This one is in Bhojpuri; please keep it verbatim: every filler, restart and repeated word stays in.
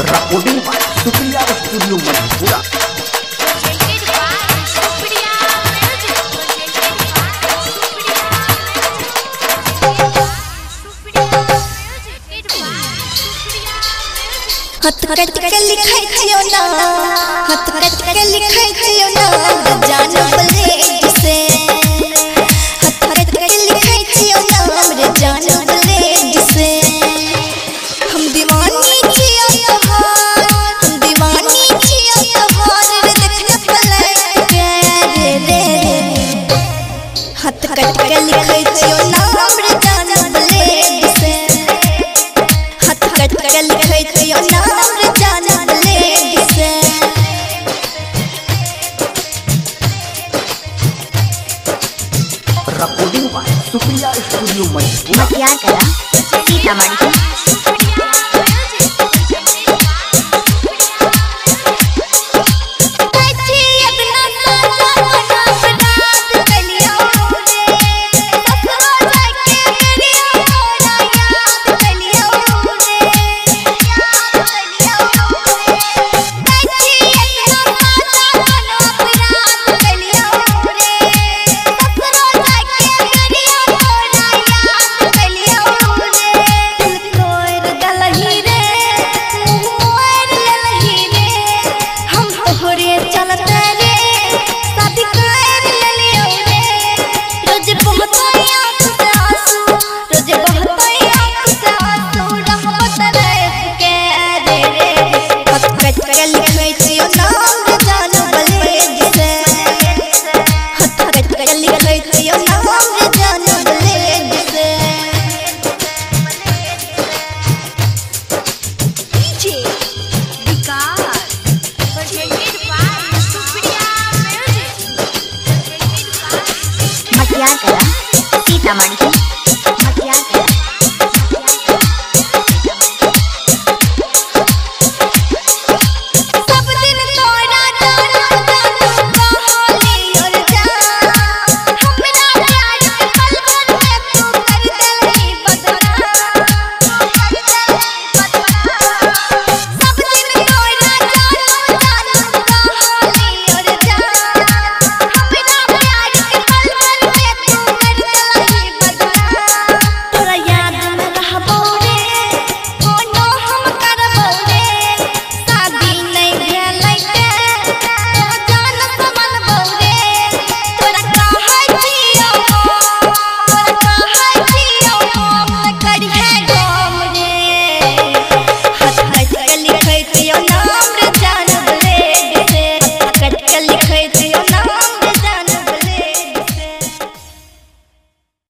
Recording by Supriya studio Madhepura. हाथ कट के लिखै छियो ना, हाथ कट के लिखै छियो ना जान ब्लेड से, हाथ कट के लिखै छियो ना हमरे जान ब्लेड से। हम दीवानी छियो तोहार, हम दीवानी छियो तोहार रे देखना पलट के रे रे। हाथ कट के लिखै छियो ना हमरे जान ब्लेड से, हाथ कट के लिखै छियो ना recording by Supriya studio Madhepura. Matiyar Kala Sitamarhi. मटियार कला सीतामढ़ी।